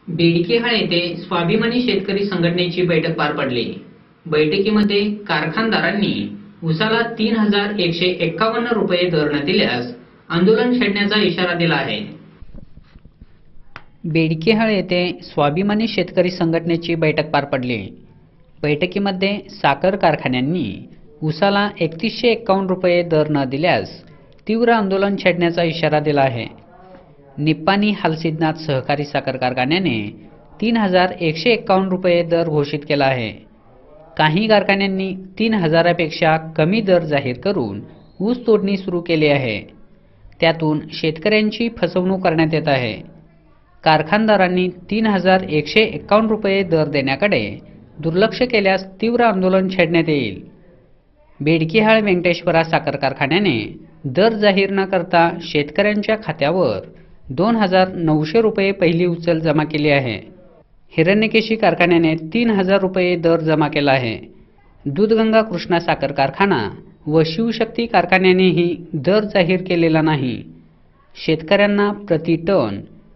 बेडकेहाळ येथे स्वाभिमानी शेतकरी संघटनेची बैठक पार पडली। बैठकीमध्ये कारखानदारांनी ऊसाला 3151 रुपये दर न दिल्यास आंदोलन छेडण्याचा इशारा दिला आहे। बेडकेहाळ येथे स्वाभिमानी शेतकरी संघटनेची बैठक पार पडली। बैठकीमध्ये साखर कारखान्यांनी ऊसाला 3151 रुपये दर न दिल्यास तीव्र आंदोलन छेडण्याचा इशारा दिला आहे। निप्पाणी हालसिद्धनाथ सहकारी साखर कारखान्याने 3151 रुपये दर घोषित केला आहे। काही कारखान्यांनी 3000 पेक्षा कमी दर जाहीर करून ऊस तोडणी सुरू केली आहे। त्यातून शेतकऱ्यांची फसवणूक करण्यात येत आहे। कारखानदारांनी 3151 रुपये दर देण्याकडे दुर्लक्ष केल्यास तीव्र आंदोलन छेडण्यात येईल। बेडकेहाळ वेंकटेश्वरा साखर कारखान्याने दर जाहीर न करता शेतकऱ्यांच्या खात्यावर 2900 रुपये पहिली उचल जमा केली आहे। हिरण्यकेशी कारखान्याने 3000 रुपये दर जमा केला आहे। दूधगंगा कृष्णा साखर कारखाना व शिवशक्ती कारखान्यानेही दर जाहीर केलेला नाही। शेतकऱ्यांना प्रति टन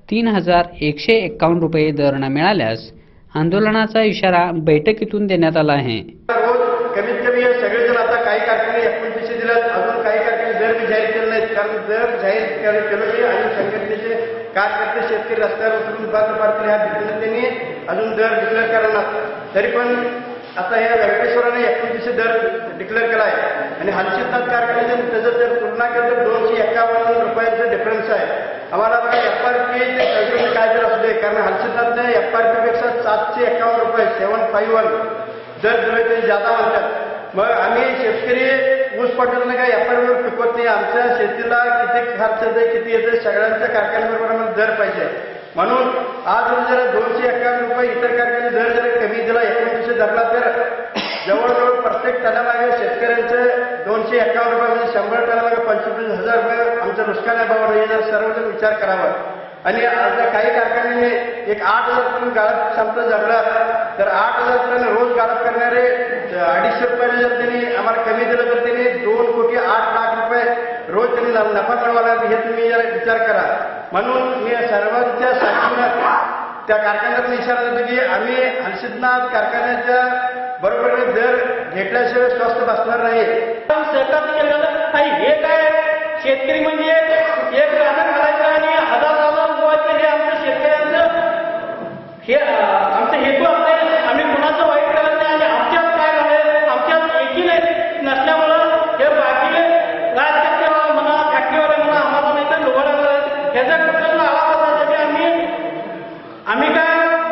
3151 रुपये दर न मिळाल्यास आंदोलनाचा इशारा बैठकीतून देण्यात आला आहे। कमीत कमी सगळेजण आता काही कारखाने 2900 दिल्यात, अजून काही कारखाने दर बी जाहीर केले नाहीत। कारण दर जाहीर केलं आणि संघटनेचे कार्यकर्ते शेतकरी रस्त्यावर उतरून पारले ह्या दिशेने त्यांनी अजून दर डिक्लेअर करणार। तरी पण आता या वेंकटेश्वराने 2900 दर डिक्लेअर केला आहे आणि हालसिद्धनाथ कारखान्याचे त्याचं जर तुलना केली तर 251 रुपयाचं डिफरन्स आहे। आम्हाला बघा FRP काय दर असू दे, कारण हालसिद्धनाथने FRP पेक्षा 751 रुपये 751 दर दिले ते जादा म्हणतात। मग आम्ही शेतकरी ऊस पाठवताना काय FRP पिकवत नाही। आमच्या शेतीला किती खर्च येते, किती येते, सगळ्यांच्या कारखान्याबरोबर आम्हाला दर पाहिजे। म्हणून आज जर 251 रुपये इतर कारखाने दर जर कमी दिला 2900 धरला तर जवळजवळ प्रत्येक टनामागे शेतकऱ्यांचं 251 रुपये म्हणजे 100 टनामागे 25,000 रुपये आमचं नुकसान आहे बाबा। हे जर सर्वजण विचार करावा। आणि आज काही कारखान्याने एक 8000 टन गाळप क्षमता जगला तर 8000 टन रोज गाळप करणारे 250 रुपये जर त्यांनी आम्हाला कमी दिलं तर त्यांनी 2,08,00,000 रुपये रोज त्यांनी नफा मिळवायला, हे तुम्ही विचार करा। म्हणून मी सर्वांच्या साथीनं त्या कारखान्याला इशारा देतो की आम्ही हालसिद्धनाथ कारखान्याच्या बरोबर दर घेतल्याशिवाय स्वस्त बसणार नाही। सरकारने केलेलं हे काय शेतकरी म्हणजे एक राहणं घालायचं आणि हजार उगवायचं, हे आमचं शेतकऱ्यांचं हे आमचं हेतू असते। आम्ही कुणाचं वाईट करत नाही आणि आमच्यात काय झालं, आमच्यात एकी नसल्यामुळं हे बाकी राजकारणी म्हणा, फॅक्टरीवाले म्हणा, आम्हाला नाही तर लोकांना ह्याचा कुठं आवाज असण्यासाठी आम्ही काय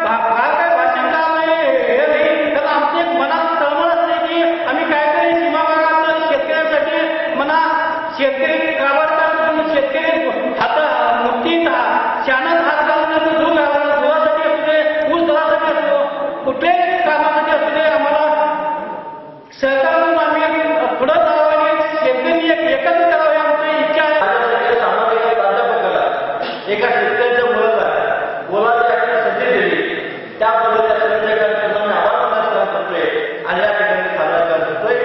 भाषण का हे नाही, तर आमचं एक मनात तळमळ असते की आम्ही काहीतरी सीमा भागात शेतकऱ्यांसाठी म्हणा, शेतकरी काबाडतात, शेतकरी हात मुठीत शाणात हात घालून दूध दुधासाठी असू दे, ऊस दरासाठी असतो, कुठल्याही कामासाठी असू दे, आम्हाला सहकार म्हणून आम्ही पुढे जावं आणि शेतकरी एकत्र करावे आमची इच्छा आहे। सामाजिक प्राध्यापकाला एका शेतकऱ्याच्या मुलाला बोलायची संधी दिली, त्या बोलण्याच्या संध्याकाळी आवाज करतोय आणि या ठिकाणी साजरा करतोय।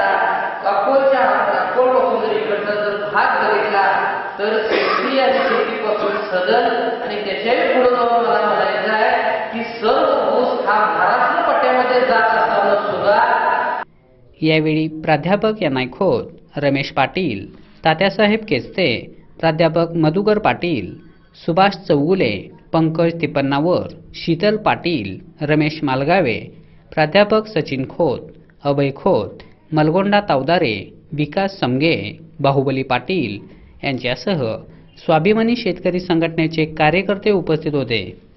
अकोलपासून जर इकडचा जर भाग बघितला तर शेती आणि शेतीपासून सदन आणि त्याच्याही पुढे जाऊन मला म्हणायचं आहे की सर्व ऊस हा महाराष्ट्र पट्ट्यामध्ये जात असताना सुद्धा। यावेळी प्राध्यापक यांना खोत, रमेश पाटील, तात्यासाहेब केस्ते, प्राध्यापक मधुकर पाटील, सुभाष चौगुले, पंकज तिपन्नावर, शीतल पाटील, रमेश मालगावे, प्राध्यापक सचिन खोत, अभय खोत, मलगोंडा तावदारे, विकास समगे, बाहुबली पाटील यांच्यासह स्वाभिमानी शेतकरी संघटनेचे कार्यकर्ते उपस्थित होते।